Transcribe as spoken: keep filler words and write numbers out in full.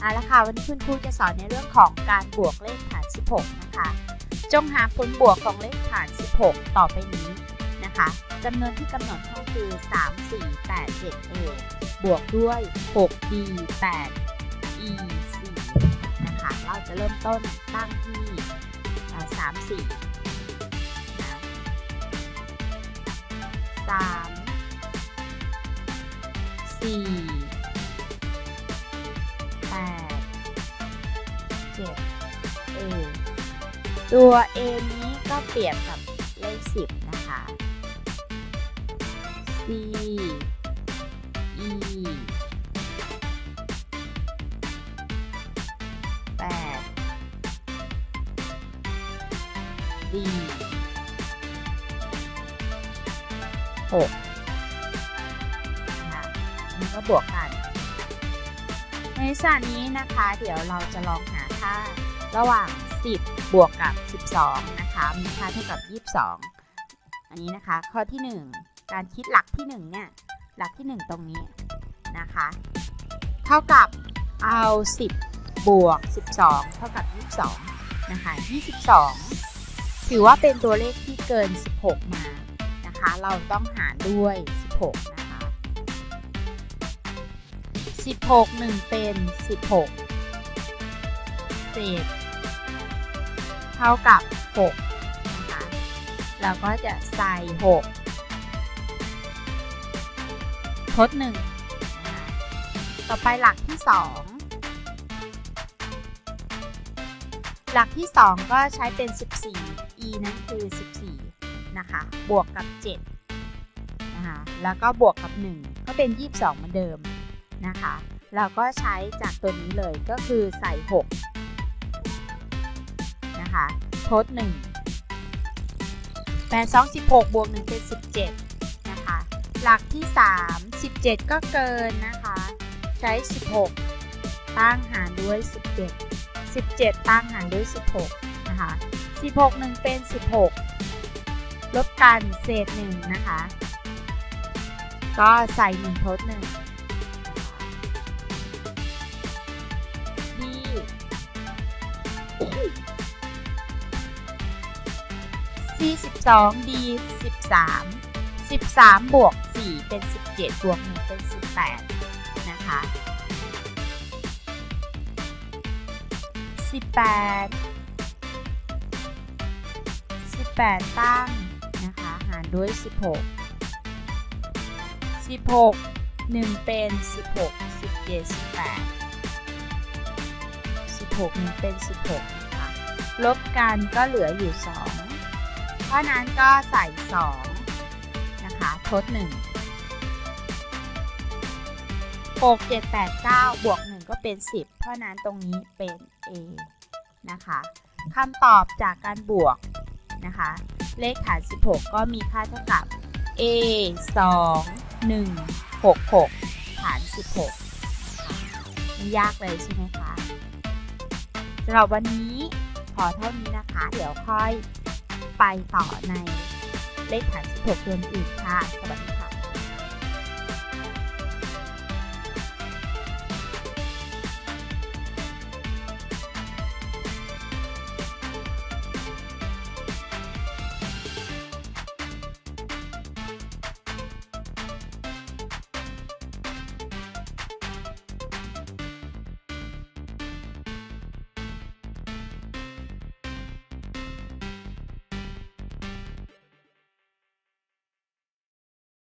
เอาละค่ะวันนี้คุณครูจะสอนในเรื่องของการบวกเลขฐานสิบหกนะคะจงหาผลบวกของเลขฐานสิบหกต่อไปนี้นะคะจำนวนที่กำหนดก็คือสาม สี่ แปด เจ็ด เอ บวกด้วย หก บี แปด อี สี่ นะคะเราจะเริ่มต้นตั้งที่สาม สี่นะสาม สี่ แปด เจ็ด เอ ตัว A นี้ก็เปรียบกับเลขสิบนะคะ C E แปด D หกนะคะนี่ก็บวกกันในส่วนนี้นะคะเดี๋ยวเราจะลองหาค่าระหว่างสิบบวกกับสิบสองนะคะมีค่าเท่ากับยี่สิบสองอันนี้นะคะข้อที่หนึ่งการคิดหลักที่หนึ่งเนี่ยหลักที่หนึ่งตรงนี้นะคะเท่ากับเอาสิบบวกสิบสองเท่ากับยี่สิบสองนะคะยี่สิบสองถือว่าเป็นตัวเลขที่เกินสิบหกมานะคะเราต้องหารด้วยสิบหกนะคะสิบหก หนึ่งเป็นสิบหกเศษเท่ากับหกนะคะเราก็จะใส่หกทดหนึ่งนะคะต่อไปหลักที่สองหลักที่สองก็ใช้เป็นสิบสี่ e นั้นคือสิบสี่นะคะบวกกับเจ็ดนะคะแล้วก็บวกกับหนึ่งก็เป็นยี่สิบสองเหมือนเดิมนะคะเราก็ใช้จากตัวนี้เลยก็คือใส่หกนะคะทดหนึ่ง แปด สอง สิบหกบวกหนึ่งเป็นสิบเจ็ดนะคะหลักที่สาม สิบเจ็ดก็เกินนะคะใช้สิบหกตั้งหารด้วยสิบเจ็ด สิบเจ็ดตั้งหารด้วยสิบหกนะคะสิบหก หนึ่งเป็นสิบหกลบกันเศษหนึ่งนะคะก็ใส่หนึ่งทดหนึ่งดีสิบสอง ดี สิบสาม สิบสามบวกสี่เป็นสิบเจ็ดบวกหนึ่งเป็นสิบแปดนะคะสิบแปด สิบแปดตั้งนะคะหารด้วยสิบหก สิบหก หนึ่งเป็นสิบหก สิบเจ็ด สิบแปด สิบหก หนึ่งเป็นสิบหกนะคะลบกันก็เหลืออยู่สองเพราะนั้นก็ใส่สองนะคะทดหนึ่ง หก เจ็ด แปด เก้าบวกหนึ่งก็เป็นสิบเพราะนั้นตรงนี้เป็น A นะคะคำตอบจากการบวกนะคะเลขฐานสิบหกก็มีค่าเท่ากับ A สอง หนึ่ง หก หกฐานสิบหกไม่ยากเลยใช่ไหมคะสำหรับวันนี้พอเท่านี้นะคะเดี๋ยวค่อยไปต่อในเลขฐานสิบหกตัวอื่นค่ะสวัสดี